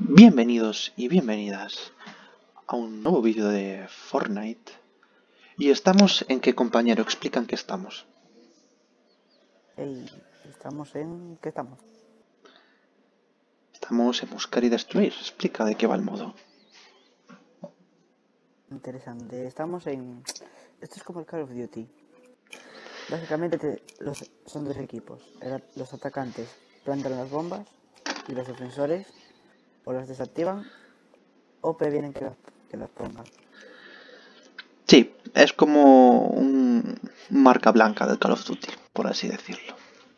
Bienvenidos y bienvenidas a un nuevo vídeo de Fortnite. Y estamos en qué, compañero, explican qué estamos. Estamos en... ¿Qué estamos? Estamos en buscar y destruir. Explica de qué va el modo. Interesante. Estamos en... Esto es como el Call of Duty. Básicamente son dos equipos. Los atacantes plantan las bombas y los defensores o las desactivan o previenen que las pongan. Sí, es como un marca blanca del Call of Duty, por así decirlo.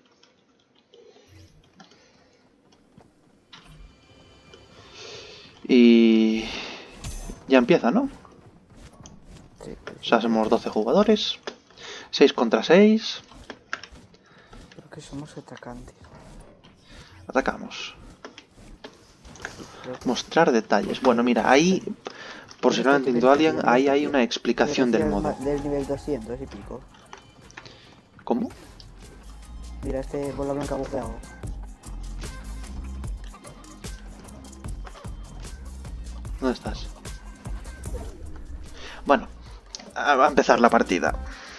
Y ya empieza, ¿no? Sí, O sea, somos 12 jugadores, 6 contra 6. Creo que somos atacantes. Atacamos. Creo que... Mostrar detalles. Bueno, mira, ahí, por si no lo ha entendido alguien, ahí hay una explicación del modo. Del nivel 200 y pico. ¿Cómo? Mira este bola blanca bugueado. ¿Dónde estás? Bueno, va a empezar la partida.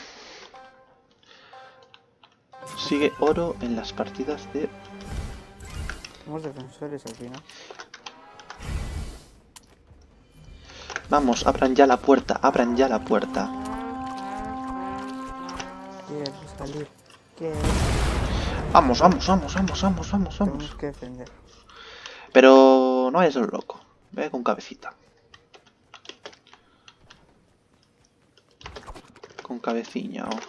Sigue oro en las partidas de... Somos defensores al final. Vamos, abran ya la puerta, abran ya la puerta. Quiero salir. Quiero... Vamos, vamos, vamos, vamos, vamos, vamos, Tenemos vamos. que defender. Pero no vayas a lo loco. Ve con cabecita. Con cabeciña, oh.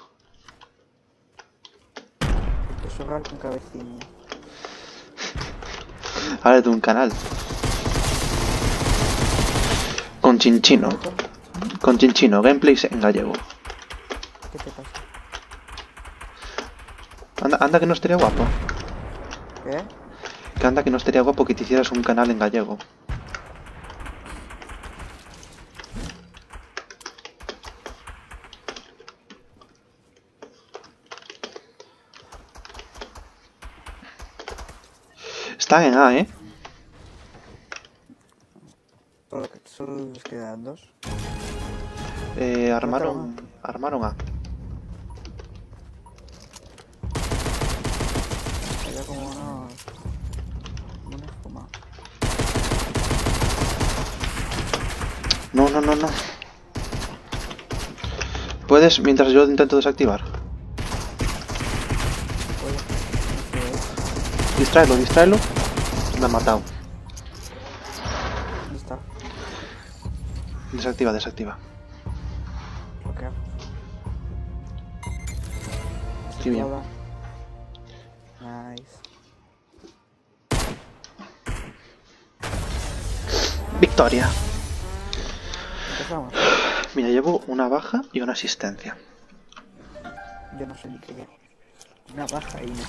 Hay que sobrar con cabecilla. Ábrete un canal. Con Chinchino. Con Chinchino, gameplays en gallego. ¿Qué te pasa? Anda que no estaría guapo. ¿Qué? Que anda que no estaría guapo que te hicieras un canal en gallego. Está en A, ¿eh? Solo les quedan dos. Armaron A. Era como una espuma. No, no, no, no. ¿Puedes mientras yo intento desactivar? Distráelo, distráelo. Me ha matado. ¿Dónde está? Desactiva, desactiva. Bloqueado. Estoy bien. Nice. Victoria. Empezamos. Mira, llevo una baja y una asistencia. Yo no sé ni qué llevo. Una baja y no.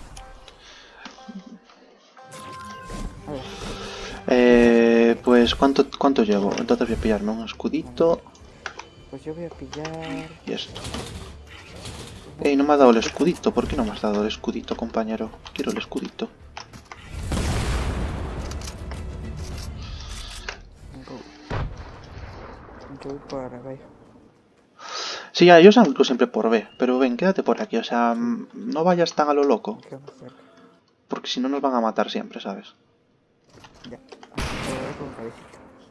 Pues ¿cuánto llevo? Entonces voy a pillarme un escudito. Pues yo voy a pillar... Y esto. No me ha dado el escudito. ¿Por qué no me has dado el escudito, compañero? Quiero el escudito. Yo voy por arriba. Sí, ya, yo salgo siempre por B. Pero ven, quédate por aquí. O sea, no vayas tan a lo loco. Porque si no nos van a matar siempre, ¿sabes? Ya. Voy con cabecita.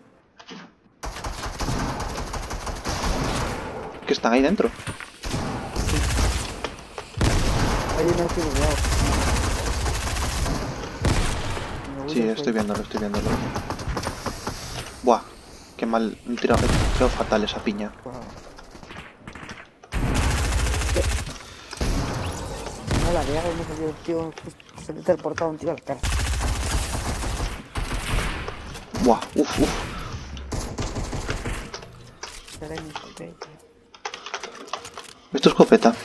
Que están ahí dentro. Hay uno aquí bugueado. Sí, estoy viéndolo, estoy viéndolo. Buah, qué mal. He tirado fatal esa piña. Wow. No la vea, hemos salido un tío, se le ha teleportado un tío a la cara. Buah, uff. Esto es escopeta.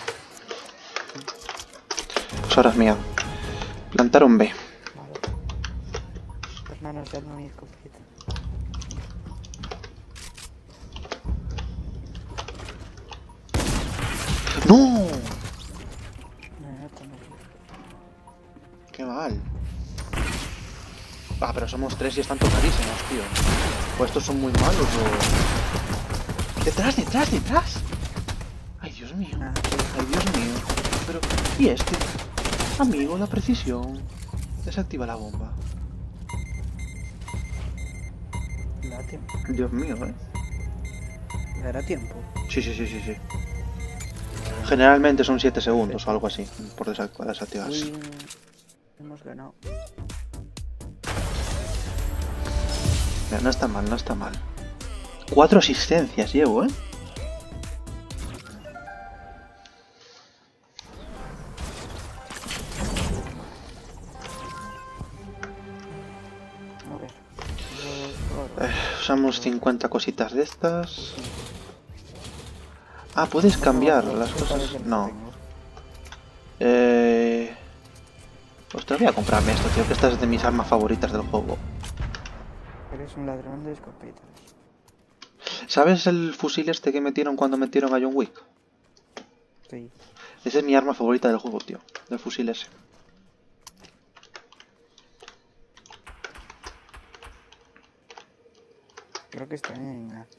Pues ahora es mía. Plantaron B. Vale. Pues manos ya no mi escopeta. ¡No! No, esto no. ¡Qué mal! Ah, pero somos 3 y están tocadísimos, tío. ¿O estos son muy malos o...? ¡Detrás, detrás, detrás! ¡Ay, Dios mío! ¡Ay, Dios mío! Pero... ¿y este? Amigo, la precisión. Desactiva la bomba. Da tiempo. Dios mío, ¿eh? Dará tiempo. Sí, sí, sí, sí, sí. Generalmente son 7 segundos o algo así, por desactivarse. Uy, hemos ganado. Mira, no está mal, no está mal. 4 asistencias llevo, ¿eh? A ver. Usamos 50 cositas de estas. Ah, ¿puedes cambiar las cosas? No. Ostras, voy a comprarme esto, tío, que esta es de mis armas favoritas del juego. Eres un ladrón de escopetas. ¿Sabes el fusil este que metieron cuando metieron a John Wick? Sí. Esa es mi arma favorita del juego, tío. El fusil ese. Creo que está en A.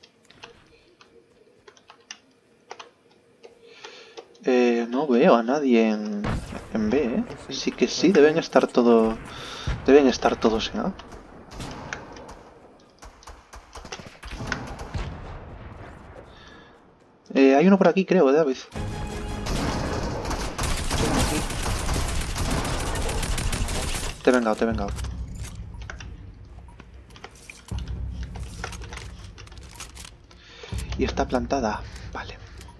No veo a nadie en B, ¿eh? Sí. Sí que sí, deben estar todos en A. Hay uno por aquí, creo, David. Te he vengado, te he vengado. Y está plantada. Vale.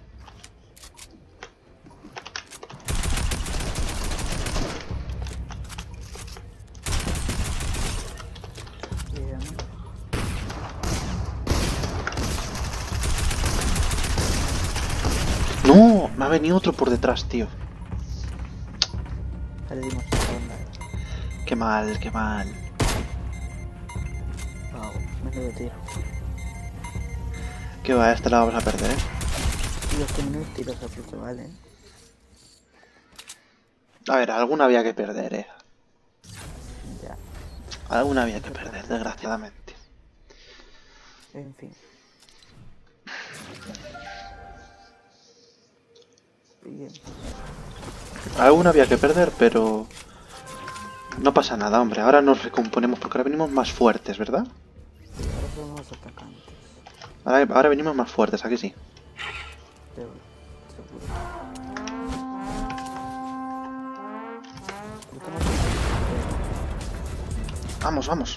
Bien. ¡No! Me ha venido otro por detrás, tío. Ya le dimos esta onda. Qué mal, qué mal. Wow, menudo tiro. Que va, esta la vamos a perder, ¿eh? Y los que menos tiros a fruto, vale. A ver, alguna había que perder, ¿eh? Ya, Alguna había que perder, desgraciadamente. en fin. Bien. Alguna había que perder, pero... no pasa nada, hombre. Ahora nos recomponemos porque ahora venimos más fuertes, ¿verdad? Y ahora somos atacantes. Ahora venimos más fuertes, ¿a que sí? Seguro. Yo tengo Vamos, vamos.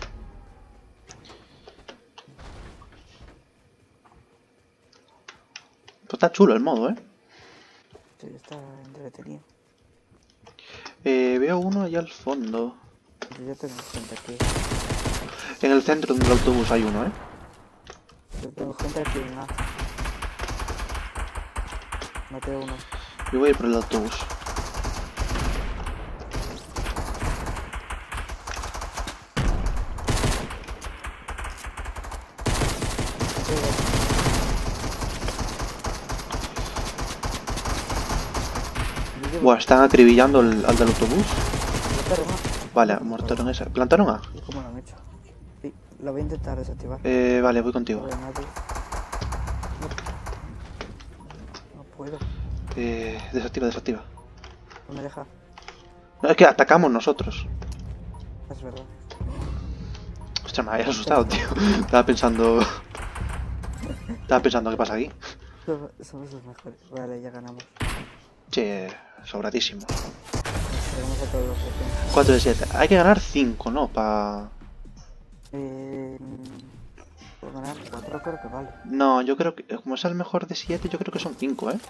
Pues está chulo el modo, ¿eh? Sí, está entretenido. Veo uno allá al fondo. Yo ya tengo gente aquí. En el centro del autobús hay uno, ¿eh? Yo tengo gente aquí en A. Maté uno. Yo voy a ir por el autobús. Buah, están acribillando al del autobús. Vale, muerto esa. ¿Plantaron A? ¿Cómo lo han hecho? Sí, lo voy a intentar desactivar. Vale, voy contigo. No veo a nadie. No puedo. Desactiva, desactiva. No me deja. No, es que atacamos nosotros. Es verdad. Ostras, me habías asustado, tío. Estaba pensando qué pasa aquí. Somos los mejores. Vale, ya ganamos. Che, sobradísimo. Tenemos a todos los defensas. 4 de 7. Hay que ganar 5, ¿no? Por ganar 4 creo que vale. No, yo creo que... como es el mejor de 7, yo creo que son 5, ¿eh?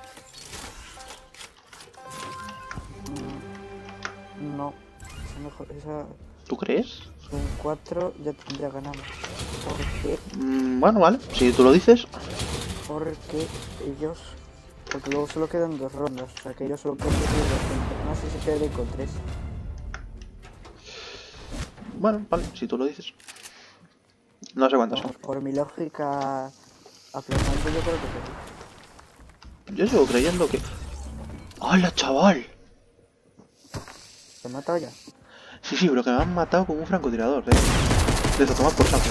No. Esa mejor, esa... ¿Tú crees? Son 4, ya ganamos. Porque Bueno, vale. Si tú lo dices. Porque ellos... Porque luego solo quedan 2 rondas. O sea que ellos solo pueden conseguir 2 puntos. No sé si pierden con 3. Bueno, vale, si tú lo dices. No sé cuántas son. Por mi lógica aplastante yo creo que sí. Yo sigo creyendo que... ¡Hala, chaval! ¿Se ha matado ya? Sí, sí, pero que me han matado con un francotirador, Les a tomar por saco.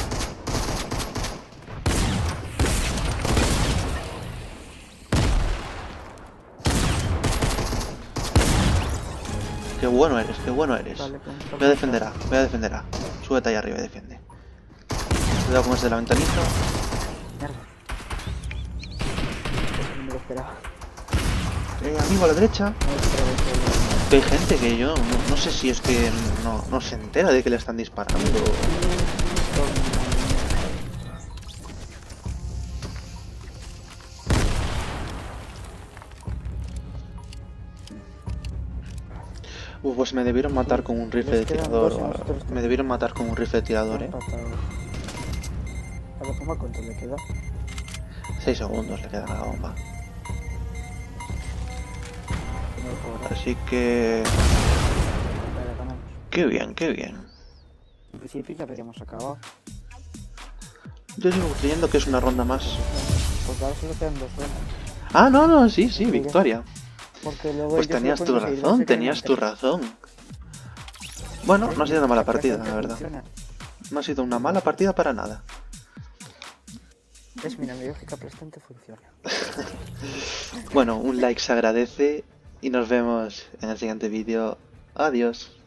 Qué bueno eres, qué bueno eres. Vale, pues, Voy a defender A, voy a defender A. Súbete ahí arriba y defiende. Cuidado con ese de la ventanita. Mierda. No me lo esperaba. Amigo a la derecha. No me lo esperaba eso. Que hay gente que yo no sé si es que no se entera de que le están disparando. Pues me debieron matar con un rifle de Les quedan tirador. dos y nosotros Me debieron matar con un rifle de tirador, empatado. A la bomba, ¿cuánto le queda? 6 segundos le quedan a la bomba. No lo puedo dar. Así que... Vale, ganamos. Qué bien, qué bien. En principio ya habríamos acabado. Yo sigo creyendo que es una ronda más. Porque ahora solo quedan 2 rondas. Ah, no, sí, victoria. Porque luego Pues ellos tenías lo tu pueden seguir, no razón, sé qué tenías tu mantener. razón. Bueno, no ha sido una mala partida, Perfecto, la verdad. funciona. No ha sido una mala partida para nada. Es mi lógica prestante funciona. Bueno, un like se agradece y nos vemos en el siguiente vídeo. Adiós.